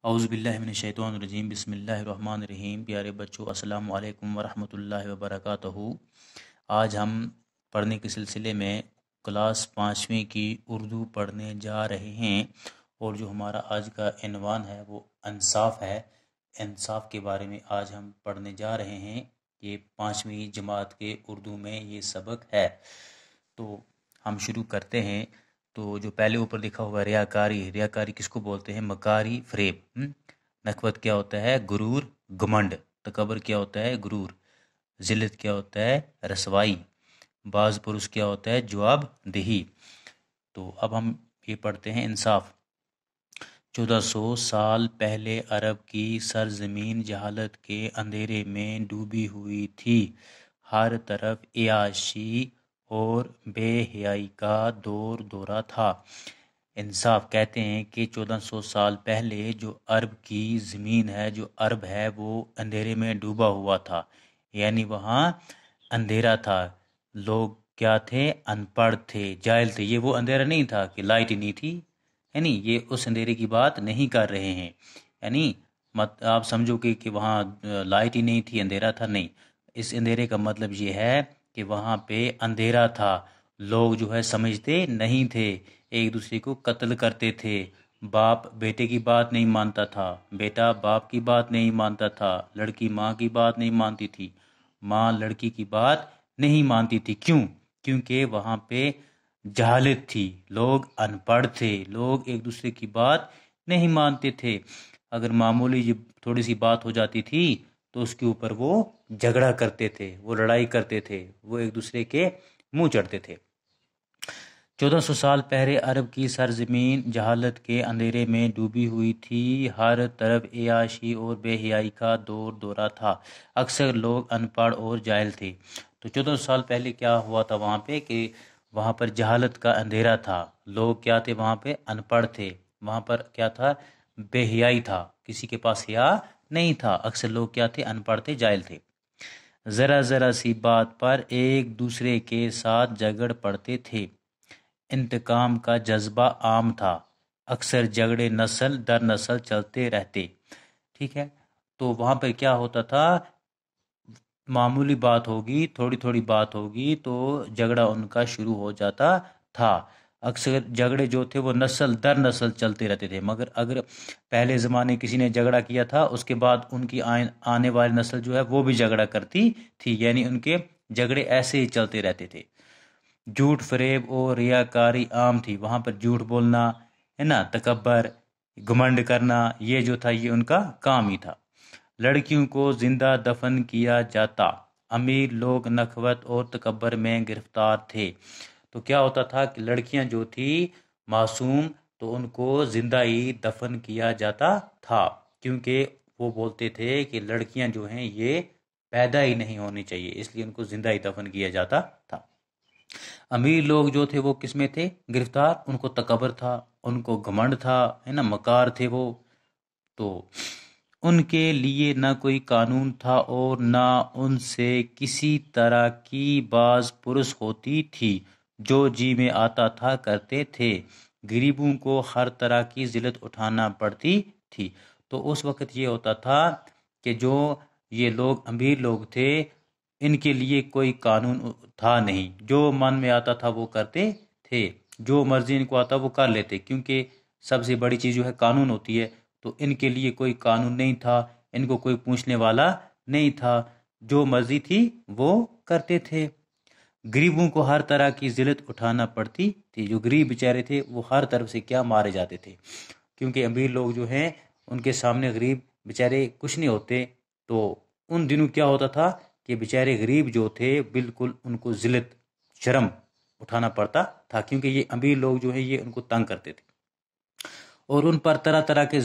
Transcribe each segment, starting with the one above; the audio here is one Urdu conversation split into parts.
اعوذ باللہ من الشیطان الرجیم بسم اللہ الرحمن الرحیم۔ پیارے بچوں، السلام علیکم ورحمۃ اللہ وبرکاتہ۔ آج ہم پڑھنے کے سلسلے میں کلاس 5ویں کی اردو پڑھنے جا رہے ہیں، اور جو ہمارا آج کا عنوان ہے وہ انصاف ہے۔ انصاف کے بارے میں آج ہم پڑھنے جا رہے ہیں۔ یہ 5ویں جماعت کے اردو میں یہ سبق ہے، تو ہم شروع کرتے ہیں۔ تو جو پہلے اوپر لکھا ہوا ریاکاری کس کو بولتے ہیں؟ مکاری، فریب۔ نخوت کیا ہوتا ہے؟ غرور، گھمنڈ۔ تکبر کیا ہوتا ہے؟ غرور۔ ذلت کیا ہوتا ہے؟ رسوائی۔ باز پرس کیا ہوتا ہے؟ جواب دہی۔ تو اب ہم یہ پڑھتے ہیں انصاف۔ 1400 سال پہلے عرب کی سرزمین جہالت کے اندھیرے میں ڈوبی ہوئی تھی۔ ہر طرف عیاشی اور بے حیائی کا دورہ تھا۔ انصاف کہتے ہیں کہ 1400 سال پہلے جو عرب کی زمین ہے، جو عرب ہے، وہ اندھیرے میں ڈوبا ہوا تھا، یعنی وہاں اندھیرا تھا۔ لوگ کیا تھے؟ ان پڑھ تھے، جاہل تھے۔ یہ وہ اندھیرا نہیں تھا کہ لائٹ ہی نہیں تھی، یعنی یہ اس اندھیرے کی بات نہیں کر رہے ہیں۔ یعنی آپ سمجھو کہ وہاں لائٹ ہی نہیں تھی، اندھیرا تھا، نہیں۔ اس اندھیرے کا مطلب یہ ہے کہ وہاں پہ اندھیرا تھا، لوگ جو ہے سمجھتے نہیں تھے، ایک دوسرے کو قتل کرتے تھے، باپ بیٹے کی بات نہیں مانتا تھا، بیٹا باپ کی بات نہیں مانتا تھا، لڑکی ماں کی بات نہیں مانتی تھی، ماں لڑکی کی بات نہیں مانتی تھی۔ کیوں؟ کیونکہ وہاں پہ جہالت تھی، لوگ ان پڑھ تھے، لوگ ایک دوسرے کی بات نہیں مانتے تھے۔ اگر معمولی تھوڑی سی بات ہو جاتی تھی تو اس کے اوپر وہ جھگڑا کرتے تھے، وہ لڑائی کرتے تھے، وہ ایک دوسرے کے منہ چڑھتے تھے۔ 1400 سال پہلے عرب کی سرزمین جہالت کے اندھیرے میں ڈوبی ہوئی تھی۔ ہر طرف عیاشی اور بے حیائی کا دورہ تھا۔ اکثر لوگ ان پڑھ اور جاہل تھے۔ تو 1400 سال پہلے کیا ہوا تھا وہاں پہ کہ وہاں پر جہالت کا اندھیرا تھا، لوگ کیا تھے؟ وہاں پہ ان پڑھ تھے، وہاں پر کیا تھا؟ بے حیائی تھا، کسی کے پاس حیا نہیں تھا، اکثر لوگ کیا تھے؟ ان پڑھ تھے، جاہل تھے۔ ذرا سی بات پر ایک دوسرے کے ساتھ جھگڑ پڑتے تھے۔ انتقام کا جذبہ عام تھا، اکثر جھگڑے نسل در نسل چلتے رہتے۔ ٹھیک ہے، تو وہاں پہ کیا ہوتا تھا؟ معمولی بات ہوگی، تھوڑی بات ہوگی تو جھگڑا ان کا شروع ہو جاتا تھا۔ اکثر جھگڑے جو تھے وہ نسل در نسل چلتے رہتے تھے، مگر اگر پہلے زمانے کسی نے جھگڑا کیا تھا، اس کے بعد ان کی آنے والی نسل جو ہے وہ بھی جھگڑا کرتی تھی، یعنی ان کے جھگڑے ایسے ہی چلتے رہتے تھے۔ جھوٹ، فریب اور ریاکاری عام تھی، وہاں پر جھوٹ بولنا ہے نا، تکبر، گھمنڈ کرنا، یہ جو تھا یہ ان کا کام ہی تھا۔ لڑکیوں کو زندہ دفن کیا جاتا۔ امیر لوگ نخوت اور تکبر میں گرفتار تھے۔ تو کیا ہوتا تھا کہ لڑکیاں جو تھی معصوم، تو ان کو زندہ ہی دفن کیا جاتا تھا، کیونکہ وہ بولتے تھے کہ لڑکیاں جو ہیں یہ پیدا ہی نہیں ہونی چاہیے، اس لیے ان کو زندہ ہی دفن کیا جاتا تھا۔ امیر لوگ جو تھے وہ کس میں تھے گرفتار؟ ان کو تکبر تھا، ان کو گھمنڈ تھا، ہے نا، مکار تھے وہ۔ تو ان کے لیے نہ کوئی قانون تھا اور نہ ان سے کسی طرح کی باز پرس ہوتی تھی، جو جی میں آتا تھا کرتے تھے۔ غریبوں کو ہر طرح کی ذلت اٹھانا پڑتی تھی۔ تو اس وقت یہ ہوتا تھا کہ جو یہ لوگ امیر لوگ تھے، ان کے لیے کوئی قانون تھا نہیں، جو من میں آتا تھا وہ کرتے تھے، جو مرضی ان کو آتا وہ کر لیتے، کیونکہ سب سے بڑی چیز جو ہے قانون ہوتی ہے۔ تو ان کے لیے کوئی قانون نہیں تھا، ان کو کوئی پوچھنے والا نہیں تھا، جو مرضی تھی وہ کرتے تھے۔ غریبوں کو ہر طرح کی ذلت اٹھانا پڑتی تھی، جو غریب بیچارے تھے وہ ہر طرف سے کیا مارے جاتے تھے، کیونکہ امیر لوگ جو ہیں ان کے سامنے غریب بیچارے کچھ نہیں ہوتے۔ تو ان دنوں کیا ہوتا تھا کہ بیچارے غریب جو تھے بالکل ان کو ذلت، شرم اٹھانا پڑتا تھا، کیونکہ یہ امیر لوگ جو ہیں یہ ان کو تنگ کرتے تھے، اور ان پر طرح طرح کے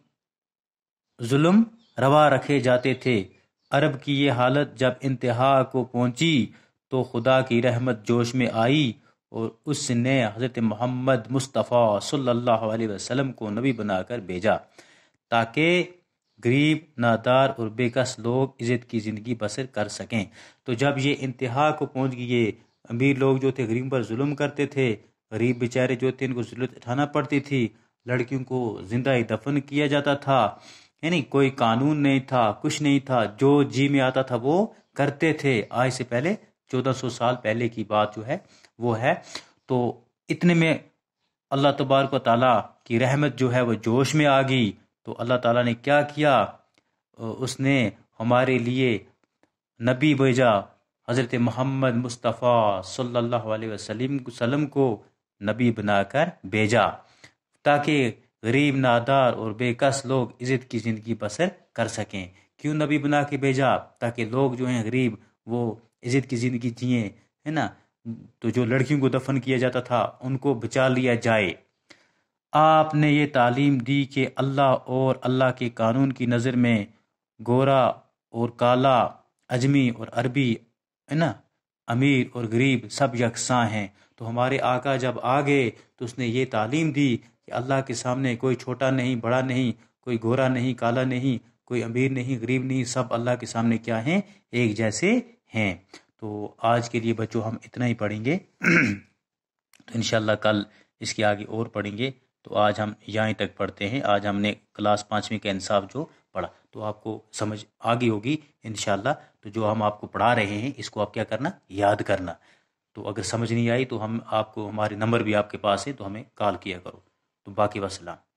ظلم روا رکھے جاتے تھے۔ عرب کی یہ حالت جب انتہا کو پہنچی تو خدا کی رحمت جوش میں آئی، اور اس نے حضرت محمد مصطفیٰ صلی اللہ علیہ وسلم کو نبی بنا کر بھیجا، تاکہ غریب، نادار اور بے کس لوگ عزت کی زندگی بسر کر سکیں۔ تو جب یہ انتہا کو پہنچ گئے، امیر لوگ جو تھے غریب پر ظلم کرتے تھے، غریب بیچارے جو تھے ان کو ذلت اٹھانا پڑتی تھی، لڑکیوں کو زندہ ہی دفن کیا جاتا تھا، یعنی کوئی قانون نہیں تھا، کچھ نہیں تھا، جو جی میں آتا تھا وہ کرتے تھے۔ آج سے پہلے 1400 سال پہلے کی بات جو ہے وہ ہے۔ تو اتنے میں اللہ تبارک و تعالیٰ کی رحمت جو ہے وہ جوش میں آ گئی، تو اللہ تعالیٰ نے کیا کیا، اس نے ہمارے لیے نبی بھیجا، حضرت محمد مصطفیٰ صلی اللہ علیہ وسلم کو نبی بنا کر بھیجا، تاکہ غریب، نادار اور بے کس لوگ عزت کی زندگی بسر کر سکیں۔ کیوں نبی بنا کے بھیجا؟ تاکہ لوگ جو ہیں غریب وہ عزت کی زندگی جئیں، ہے نا۔ تو جو لڑکیوں کو دفن کیا جاتا تھا ان کو بچا لیا جائے۔ آپ نے یہ تعلیم دی کہ اللہ اور اللہ کے قانون کی نظر میں گورا اور کالا، اجمی اور عربی، ہے نا، امیر اور غریب سب یکساں ہیں۔ تو ہمارے آقا جب آ گئے تو اس نے یہ تعلیم دی کہ اللہ کے سامنے کوئی چھوٹا نہیں، بڑا نہیں، کوئی گورا نہیں، کالا نہیں، کوئی امیر نہیں، غریب نہیں، سب اللہ کے سامنے کیا ہیں؟ ایک جیسے ہیں۔ تو آج کے لیے بچوں ہم اتنا ہی پڑھیں گے، تو انشاءاللہ کل اس کے آگے اور پڑھیں گے۔ تو آج ہم یہیں تک پڑھتے ہیں۔ آج ہم نے کلاس 5ویں کا انصاف جو پڑھا تو آپ کو سمجھ آگئی ہوگی انشاءاللہ۔ تو جو ہم آپ کو پڑھا رہے ہیں اس کو آپ کیا کرنا؟ یاد کرنا۔ تو اگر سمجھ نہیں آئی تو ہم آپ کو، ہمارے نمبر بھی آپ کے پاس ہے تو ہمیں کال کیا کرو۔ تو باقی وسلام۔